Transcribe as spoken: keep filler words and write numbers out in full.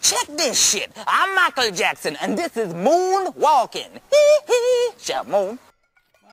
Check this shit. I'm Michael Jackson, and this is moonwalking. Hee hee. Shout moon.